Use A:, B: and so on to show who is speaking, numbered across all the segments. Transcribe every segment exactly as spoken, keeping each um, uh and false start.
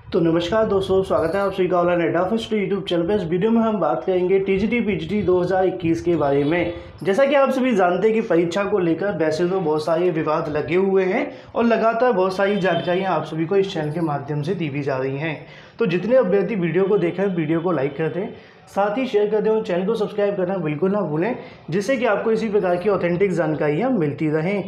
A: तो नमस्कार दोस्तों, स्वागत है आप सभी का ऑनलाइन एडा फर्स्ट यूट्यूब चैनल पे। इस वीडियो में हम बात करेंगे टीजीटी पीजीटी दो हज़ार इक्कीस के बारे में। जैसा कि आप सभी जानते हैं कि परीक्षा को लेकर वैसे तो बहुत सारे विवाद लगे हुए हैं और लगातार बहुत सारी जानकारियां आप सभी को इस चैनल के माध्यम से दी भी जा रही हैं। तो जितने अभ्यर्थी वीडियो को देखें, वीडियो को लाइक कर दें, साथ ही शेयर कर दें और चैनल को सब्सक्राइब करना बिल्कुल ना भूलें, जिससे कि आपको इसी प्रकार की ऑथेंटिक जानकारियाँ मिलती रहें।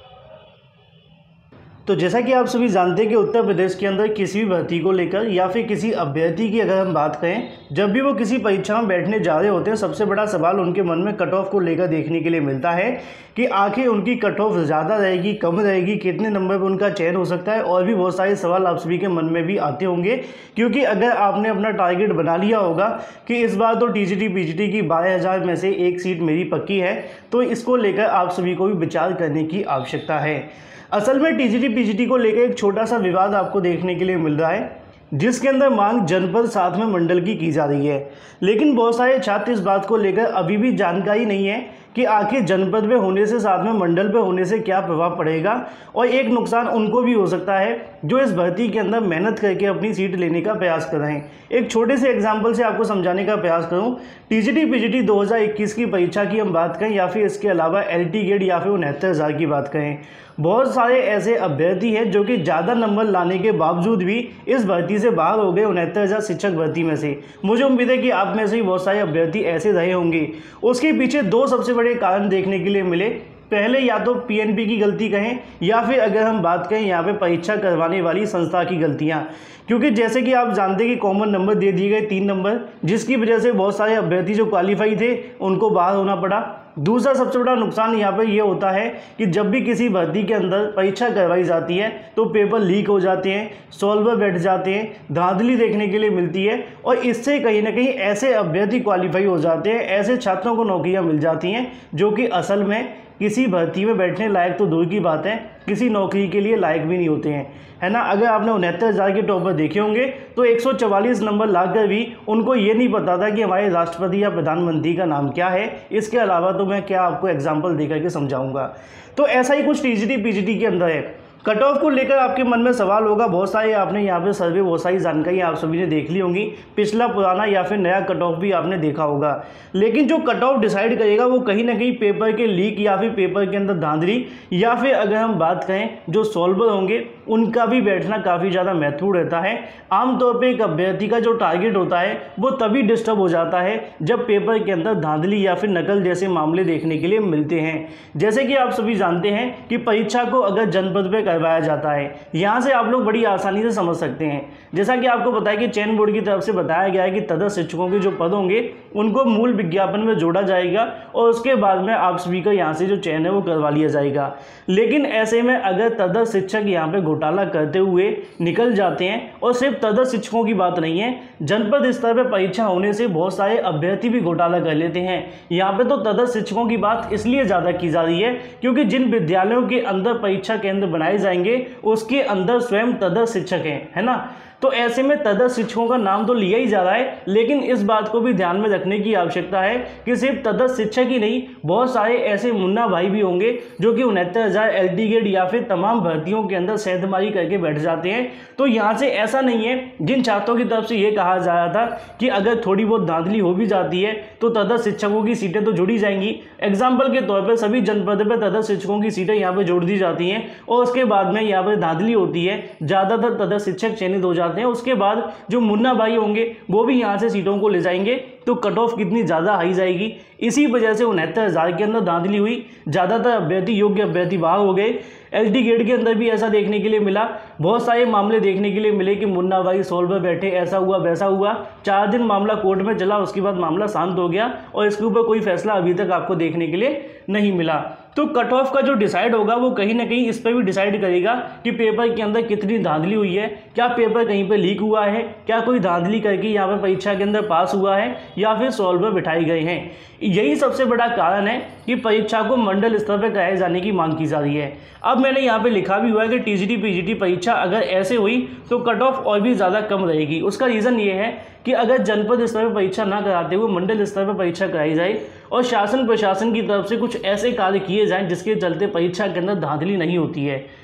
A: तो जैसा कि आप सभी जानते हैं कि उत्तर प्रदेश के अंदर किसी भी भर्ती को लेकर या फिर किसी अभ्यर्थी की अगर हम बात करें, जब भी वो किसी परीक्षा में बैठने जा रहे होते हैं, सबसे बड़ा सवाल उनके मन में कट ऑफ को लेकर देखने के लिए मिलता है कि आखिर उनकी कट ऑफ ज़्यादा रहेगी, कम रहेगी, कितने नंबर पर उनका चयन हो सकता है। और भी बहुत सारे सवाल आप सभी के मन में भी आते होंगे, क्योंकि अगर आपने अपना टारगेट बना लिया होगा कि इस बार तो टीजीटी पीजीटी की बारह हज़ार में से एक सीट मेरी पक्की है, तो इसको लेकर आप सभी को भी विचार करने की आवश्यकता है। असल में टीजीटी पीजीटी को लेकर एक छोटा सा विवाद आपको देखने के लिए मिल रहा है, जिसके अंदर मांग जनपद साथ में मंडल की की जा रही है। लेकिन बहुत सारे छात्र इस बात को लेकर अभी भी जानकारी नहीं है कि आखिर जनपद में होने से साथ में मंडल पे होने से क्या प्रभाव पड़ेगा। और एक नुकसान उनको भी हो सकता है जो इस भर्ती के अंदर मेहनत करके अपनी सीट लेने का प्रयास कर रहे हैं। एक छोटे से एग्जांपल से आपको समझाने का प्रयास करूं, टीजीटी पीजीटी दो हज़ार इक्कीस की परीक्षा की हम बात करें या फिर इसके अलावा एलटी गेट या फिर उनहत्तर हज़ार की बात करें, बहुत सारे ऐसे अभ्यर्थी हैं जो कि ज़्यादा नंबर लाने के बावजूद भी इस भर्ती से बाहर हो गए, उनहत्तर हज़ार शिक्षक भर्ती में से। मुझे उम्मीद है कि आप में से ही बहुत सारे अभ्यर्थी ऐसे रहे होंगे। उसके पीछे दो सबसे बड़े कारण देखने के लिए मिले। पहले या तो पीएनबी की गलती कहें या फिर अगर हम बात करें यहाँ पे परीक्षा करवाने वाली संस्था की गलतियाँ, क्योंकि जैसे कि आप जानते हैं कि कॉमन नंबर दे दिए गए तीन नंबर, जिसकी वजह से बहुत सारे अभ्यर्थी जो क्वालिफाई थे उनको बाहर होना पड़ा। दूसरा सबसे बड़ा नुकसान यहाँ पर यह होता है कि जब भी किसी भर्ती के अंदर परीक्षा करवाई जाती है तो पेपर लीक हो जाते हैं, सॉल्वर बैठ जाते हैं, धांधली देखने के लिए मिलती है और इससे कहीं ना कहीं ऐसे अभ्यर्थी क्वालिफाई हो जाते हैं, ऐसे छात्रों को नौकरियाँ मिल जाती हैं जो कि असल में किसी भर्ती में बैठने लायक तो दूर की बात है, किसी नौकरी के लिए लायक भी नहीं होते हैं, है ना। अगर आपने उनहत्तर हज़ार के टॉपर देखे होंगे तो एक सौ चवालीस नंबर लाकर भी उनको ये नहीं पता था कि हमारे राष्ट्रपति या प्रधानमंत्री का नाम क्या है। इसके अलावा तो मैं क्या आपको एग्जाम्पल देकर के समझाऊंगा। तो ऐसा ही कुछ टीजीटी पीजीटी के अंदर है। कट ऑफ को लेकर आपके मन में सवाल होगा, बहुत सारे आपने यहाँ पे सर्वे, बहुत सारी जानकारी आप सभी ने देख ली होंगी, पिछला पुराना या फिर नया कट ऑफ भी आपने देखा होगा। लेकिन जो कट ऑफ डिसाइड करेगा वो कहीं ना कहीं पेपर के लीक या फिर पेपर के अंदर धांधली या फिर अगर हम बात करें जो सॉल्वर होंगे उनका भी बैठना काफ़ी ज़्यादा महत्वपूर्ण रहता है। आमतौर पर एक अभ्यर्थी का जो टारगेट होता है वो तभी डिस्टर्ब हो जाता है जब पेपर के अंदर धांधली या फिर नकल जैसे मामले देखने के लिए मिलते हैं। जैसे कि आप सभी जानते हैं कि परीक्षा को अगर जनपद पे करवाया जाता है, यहाँ से आप लोग बड़ी आसानी से समझ सकते हैं। जैसा कि आपको पता है कि चयन बोर्ड की तरफ से बताया गया है कि तदर्थ शिक्षकों के जो पद होंगे उनको मूल विज्ञापन में जोड़ा जाएगा और उसके बाद में आप सभी का यहाँ से जो चयन है वो करवा लिया जाएगा। लेकिन ऐसे में अगर तदर्थ शिक्षक यहाँ पे घोटाला करते हुए निकल जाते हैं, और सिर्फ तदर्थ शिक्षकों की बात नहीं है, जनपद स्तर पर परीक्षा होने से बहुत सारे अभ्यर्थी भी घोटाला कर लेते हैं। यहाँ पे तो तदर्थ शिक्षकों की बात इसलिए ज़्यादा की जा रही है क्योंकि जिन विद्यालयों के अंदर परीक्षा केंद्र बनाए जाएंगे उसके अंदर स्वयं तदर्थ शिक्षक हैं, है ना। तो ऐसे में तदर्थ शिक्षकों का नाम तो लिया ही जा रहा है, लेकिन इस बात को भी ध्यान में रखने की आवश्यकता है कि सिर्फ तदर्थ शिक्षक ही नहीं, बहुत सारे ऐसे मुन्ना भाई भी होंगे जो कि उनहत्तर हज़ार एल टी गेट या फिर तमाम भर्तियों के अंदर सेंधमारी करके बैठ जाते हैं। तो यहाँ से ऐसा नहीं है, जिन छात्रों की तरफ से ये कहा जा रहा था कि अगर थोड़ी बहुत धांधली हो भी जाती है तो तदर्थ शिक्षकों की सीटें तो जुड़ी जाएंगी। एग्जाम्पल के तौर पर सभी जनपद पर तदर्थ शिक्षकों की सीटें यहाँ पर जोड़ दी जाती हैं और उसके बाद में यहाँ पर धांधली होती है, ज़्यादातर तदर्थ शिक्षक चयनित हो जाते हैं। उसके बाद जो मुन्ना भाई होंगे वो भी यहाँ से सीटों को ले जाएंगे, तो कट ऑफ कितनी ज़्यादा हाई जाएगी। इसी वजह से उनहत्तर हज़ार के अंदर धांधली हुई, ज़्यादातर अभ्यर्थी योग्य अभ्यर्थी बाहर हो गए। एलटी गेट के अंदर भी ऐसा देखने के लिए मिला, बहुत सारे मामले देखने के लिए मिले कि मुन्ना भाई सॉल्वर बैठे, ऐसा हुआ वैसा हुआ। चार दिन मामला कोर्ट में चला, उसके बाद मामला शांत हो गया और इसके ऊपर कोई फैसला अभी तक आपको देखने के लिए नहीं मिला। तो कट ऑफ का जो डिसाइड होगा वो कहीं ना कहीं इस पर भी डिसाइड करेगा कि पेपर के अंदर कितनी धांधली हुई है, क्या पेपर कहीं पर लीक हुआ है, क्या कोई धांधली करके यहाँ पर परीक्षा के अंदर पास हुआ है या फिर सॉल्वर बिठाए गए हैं। यही सबसे बड़ा कारण है कि परीक्षा को मंडल स्तर पर कराए जाने की मांग की जा रही है। अब मैंने यहाँ पे लिखा भी हुआ है कि टीजीटी पीजीटी परीक्षा अगर ऐसे हुई तो कट ऑफ और भी ज़्यादा कम रहेगी। उसका रीज़न ये है कि अगर जनपद स्तर पर परीक्षा ना कराते हुए मंडल स्तर पर परीक्षा कराई जाए और शासन प्रशासन की तरफ से कुछ ऐसे कार्य किए जाएं जिसके चलते परीक्षा के अंदर धांधली नहीं होती है,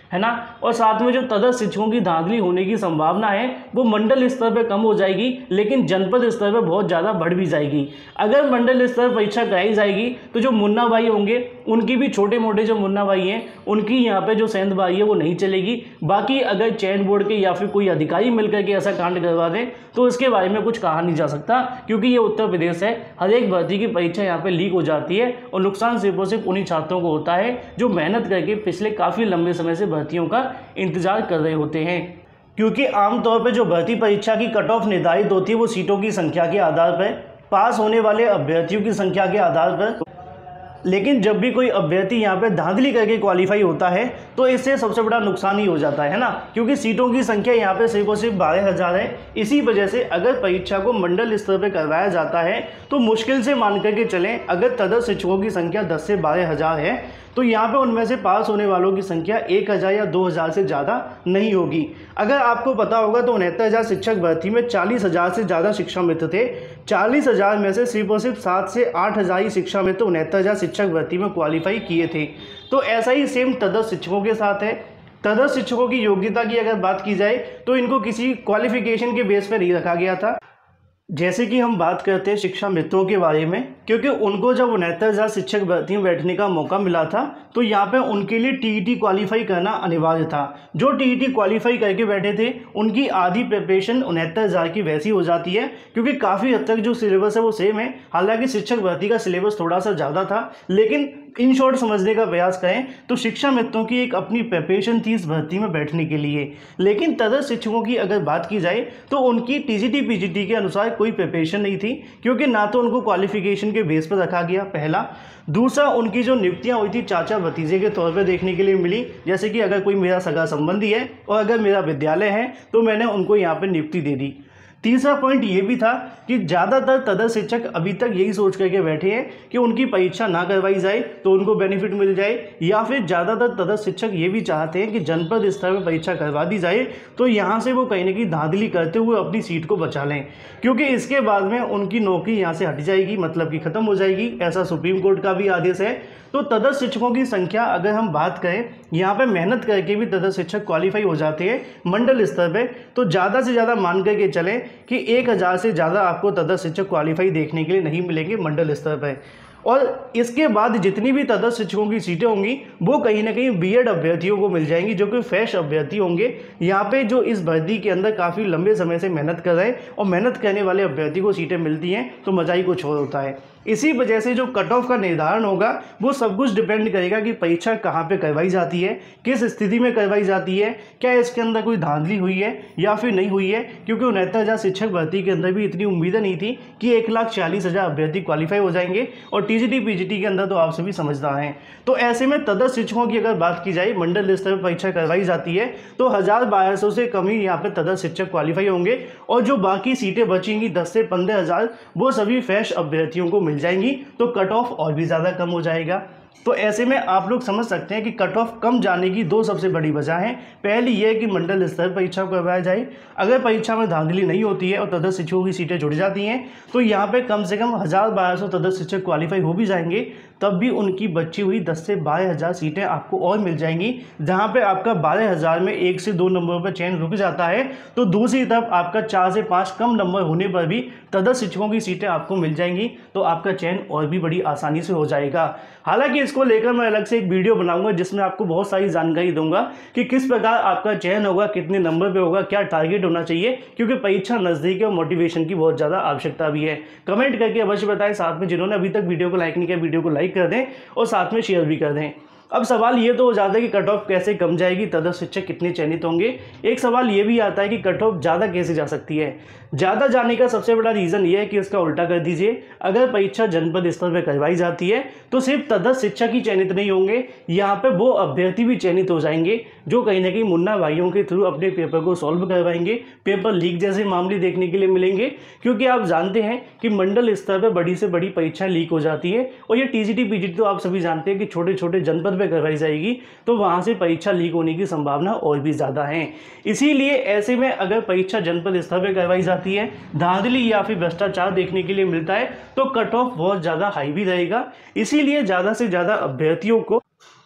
A: है ना। और साथ में जो तदस्थ शिक्षकों की धांधली होने की संभावना है वो मंडल स्तर पर कम हो जाएगी, लेकिन जनपद स्तर पर बहुत ज़्यादा बढ़ भी जाएगी। अगर मंडल स्तर पर परीक्षा कराई जाएगी तो जो मुन्ना भाई होंगे उनकी भी, छोटे मोटे जो मुन्ना भाई हैं उनकी यहाँ पे जो सेंध भाई है वो नहीं चलेगी। बाकी अगर चयन बोर्ड के या फिर कोई अधिकारी मिलकर के ऐसा कांड करवा दें तो इसके बारे में कुछ कहा नहीं जा सकता, क्योंकि ये उत्तर प्रदेश है। हर एक भर्ती की परीक्षा यहाँ पे लीक हो जाती है और नुकसान सिर्फ और सिर्फ उन्हीं छात्रों को होता है जो मेहनत करके पिछले काफ़ी लंबे समय से भर्तियों का इंतजार कर रहे होते हैं। क्योंकि आमतौर पर जो भर्ती परीक्षा की कट ऑफ निर्धारित होती है वो सीटों की संख्या के आधार पर, पास होने वाले अभ्यर्थियों की संख्या के आधार पर। लेकिन जब भी कोई अभ्यर्थी यहाँ पे धांधली करके क्वालिफाई होता है तो इससे सबसे बड़ा नुकसान ही हो जाता है ना, क्योंकि सीटों की संख्या यहाँ पे सिर्फ और सिर्फ बारह हज़ार है। इसी वजह से अगर परीक्षा को मंडल स्तर पे करवाया जाता है तो मुश्किल से मान करके चलें, अगर तदस्थ शिक्षकों की संख्या दस से बारह हज़ार है तो यहाँ पे उनमें से पास होने वालों की संख्या एक हज़ार या दो हज़ार से ज़्यादा नहीं होगी। अगर आपको पता होगा तो उनहत्तर हज़ार शिक्षक भर्ती में चालीस हज़ार से ज़्यादा शिक्षा मित्र थे। चालीस हज़ार में से सिर्फ और सिर्फ सात से आठ हज़ार ही शिक्षा मित्र उनहत्तर हज़ार शिक्षक भर्ती में क्वालिफाई किए थे। तो ऐसा ही सेम तदस्थ शिक्षकों के साथ है। तदस्थ शिक्षकों की योग्यता की अगर बात की जाए तो इनको किसी क्वालिफिकेशन के बेस पर नहीं रखा गया था, जैसे कि हम बात करते हैं शिक्षा मित्रों के बारे में, क्योंकि उनको जब उनहत्तर हज़ार शिक्षक भर्ती में बैठने का मौका मिला था तो यहाँ पे उनके लिए टीईटी क्वालिफाई करना अनिवार्य था। जो टीईटी क्वालिफाई करके बैठे थे उनकी आधी प्रिपरेशन उनहत्तर हज़ार की वैसी हो जाती है, क्योंकि काफ़ी हद तक जो सिलेबस है वो सेम है। हालांकि शिक्षक भर्ती का सिलेबस थोड़ा सा ज़्यादा था, लेकिन इन शॉर्ट समझने का प्रयास करें तो शिक्षा मित्रों की एक अपनी प्रिपरेशन थी इस भर्ती में बैठने के लिए। लेकिन तदस्थ शिक्षकों की अगर बात की जाए तो उनकी टीजीटी पीजीटी के अनुसार कोई प्रिपरेशन नहीं थी, क्योंकि ना तो उनको क्वालिफिकेशन के बेस पर रखा गया, पहला। दूसरा, उनकी जो नियुक्तियां हुई थी चाचा भतीजे के तौर पर देखने के लिए मिली, जैसे कि अगर कोई मेरा सगा संबंधी है और अगर मेरा विद्यालय है तो मैंने उनको यहाँ पर नियुक्ति दे दी। तीसरा पॉइंट ये भी था कि ज़्यादातर तदस्थ शिक्षक अभी तक यही सोच करके बैठे हैं कि उनकी परीक्षा ना करवाई जाए तो उनको बेनिफिट मिल जाए, या फिर ज़्यादातर तदस्थ शिक्षक ये भी चाहते हैं कि जनपद स्तर पर परीक्षा करवा दी जाए तो यहाँ से वो कहीं ना कहीं धांधली करते हुए अपनी सीट को बचा लें, क्योंकि इसके बाद में उनकी नौकरी यहाँ से हट जाएगी, मतलब कि ख़त्म हो जाएगी। ऐसा सुप्रीम कोर्ट का भी आदेश है। तो तदस्थ शिक्षकों की संख्या अगर हम बात करें, यहाँ पे मेहनत करके भी तदस्थ शिक्षक क्वालिफाई हो जाते हैं मंडल स्तर पे, तो ज़्यादा से ज़्यादा मान करके चलें कि एक हज़ार से ज़्यादा आपको तदस्थ शिक्षक क्वालिफाई देखने के लिए नहीं मिलेंगे मंडल स्तर पर। और इसके बाद जितनी भी तदस्थ शिक्षकों की सीटें होंगी वो कहीं ना कहीं बीएड अभ्यर्थियों को मिल जाएंगी, जो कि फ्रेश अभ्यर्थी होंगे। यहाँ पे जो इस भर्ती के अंदर काफ़ी लंबे समय से मेहनत कर रहे हैं और मेहनत करने वाले अभ्यर्थी को सीटें मिलती हैं तो मज़ा ही कुछ और होता है। इसी वजह से जो कट ऑफ का निर्धारण होगा वो सब कुछ डिपेंड करेगा कि परीक्षा कहाँ पे करवाई जाती है, किस स्थिति में करवाई जाती है, क्या इसके अंदर कोई धांधली हुई है या फिर नहीं हुई है। क्योंकि उनहत्तर हज़ार शिक्षक भर्ती के अंदर भी इतनी उम्मीदें नहीं थी कि एक लाख चालीस हज़ार अभ्यर्थी क्वालिफाई हो जाएंगे, और टीजीटी पीजीटी के अंदर तो आप सभी समझदार हैं। तो ऐसे में तदस्थ शिक्षकों की अगर बात की जाए मंडल स्तर पर परीक्षा करवाई जाती है तो हज़ार बारह सौ से कम ही यहाँ पर तदस्थ शिक्षक क्वालिफाई होंगे, और जो बाकी सीटें बचेंगी दस से पंद्रह हज़ार वो सभी फ्रेश अभ्यर्थियों को मिल जाएंगी, तो कट ऑफ और भी ज़्यादा कम हो जाएगा। तो ऐसे में आप लोग समझ सकते हैं कि कट ऑफ कम जाने की दो सबसे बड़ी वजह है। पहली ये है कि मंडल स्तर परीक्षा को करवाया जाए। अगर परीक्षा में धांधली नहीं होती है और तदस्थ शिक्षकों की सीटें जुड़ जाती हैं तो यहाँ पे कम से कम हज़ार बारह सौ तदस्थ शिक्षक क्वालिफाई हो भी जाएंगे, तब भी उनकी बची हुई दस से बारह हज़ार सीटें आपको और मिल जाएंगी। जहाँ पे आपका बारह हज़ार में एक से दो नंबरों पर चयन रुक जाता है तो दूसरी तरफ आपका चार से पाँच कम नंबर होने पर भी तदस्थ शिक्षकों की सीटें आपको मिल जाएंगी, तो आपका चयन और भी बड़ी आसानी से हो जाएगा। हालांकि इसको लेकर मैं अलग से एक वीडियो बनाऊंगा जिसमें आपको बहुत सारी जानकारी दूंगा कि किस प्रकार आपका चयन होगा, कितने नंबर पे होगा, क्या टारगेट होना चाहिए, क्योंकि परीक्षा नज़दीक है और मोटिवेशन की बहुत ज़्यादा आवश्यकता भी है। कमेंट करके अवश्य बताएं। साथ में जिन्होंने अभी तक वीडियो को लाइक नहीं किया वीडियो को लाइक कर दें और साथ में शेयर भी कर दें। अब सवाल ये तो हो जाता है कि कट ऑफ कैसे कम जाएगी, तदस्थ शिक्षक कितने चयनित होंगे। एक सवाल ये भी आता है कि कट ऑफ ज़्यादा कैसे जा सकती है। ज़्यादा जाने का सबसे बड़ा रीज़न ये है कि इसका उल्टा कर दीजिए। अगर परीक्षा जनपद स्तर पर करवाई जाती है तो सिर्फ तदस्थ शिक्षक ही चयनित नहीं होंगे, यहाँ पे वो अभ्यर्थी भी चयनित हो जाएंगे जो कहीं ना कहीं मुन्ना भाइयों के थ्रू अपने पेपर को सॉल्व करवाएंगे। पेपर लीक जैसे मामले देखने के लिए मिलेंगे, क्योंकि आप जानते हैं कि मंडल स्तर पर बड़ी से बड़ी परीक्षा लीक हो जाती है, और ये टीजीटी पीजीटी तो आप सभी जानते हैं कि छोटे छोटे जनपद पे करवाई जाएगी, तो वहाँ से परीक्षा लीक होने की संभावना और भी ज़्यादा है। इसीलिए ऐसे में अगर परीक्षा जनपद स्तर पर करवाई जाती है, धांधली या फिर भ्रष्टाचार देखने के लिए मिलता है तो कट ऑफ बहुत ज़्यादा हाई भी रहेगा। इसीलिए ज़्यादा से ज़्यादा अभ्यर्थियों को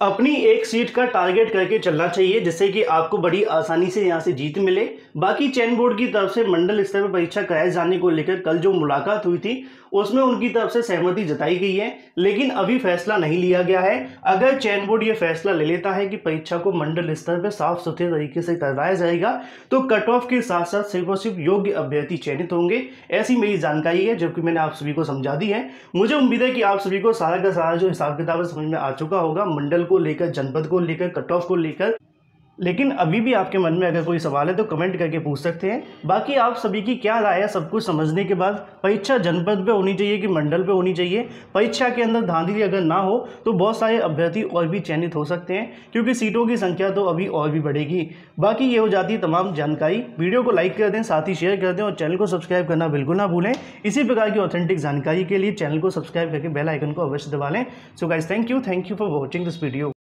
A: अपनी एक सीट का टारगेट करके चलना चाहिए जिससे कि आपको बड़ी आसानी से यहाँ से जीत मिले। बाकी चयन बोर्ड की तरफ से मंडल स्तर पर परीक्षा कराए जाने को लेकर कल जो मुलाकात हुई थी उसमें उनकी तरफ से सहमति जताई गई है, लेकिन अभी फैसला नहीं लिया गया है। अगर चयन बोर्ड ये फैसला ले लेता है कि परीक्षा को मंडल स्तर पर साफ सुथरे तरीके से करवाया जाएगा तो कट ऑफ के साथ साथ सिर्फ और सिर्फ योग्य अभ्यर्थी चयनित होंगे, ऐसी मेरी जानकारी है जो कि मैंने आप सभी को समझा दी है। मुझे उम्मीद है कि आप सभी को सारा का सारा जो हिसाब किताब है समझ में आ चुका होगा, मंडल को लेकर, जनपद को लेकर, कट ऑफ को लेकर। लेकिन अभी भी आपके मन में अगर कोई सवाल है तो कमेंट करके पूछ सकते हैं। बाकी आप सभी की क्या राय है सब कुछ समझने के बाद, परीक्षा जनपद पे होनी चाहिए कि मंडल पे होनी चाहिए? परीक्षा के अंदर धांधली अगर ना हो तो बहुत सारे अभ्यर्थी और भी चयनित हो सकते हैं क्योंकि सीटों की संख्या तो अभी और भी बढ़ेगी। बाकी ये हो जाती है तमाम जानकारी। वीडियो को लाइक कर दें, साथ ही शेयर कर दें और चैनल को सब्सक्राइब करना बिल्कुल ना भूलें। इसी प्रकार की ऑथेंटिक जानकारी के लिए चैनल को सब्सक्राइब करके बेल आइकन को अवश्य दबा लें। So guys, thank you thank you for watching this video.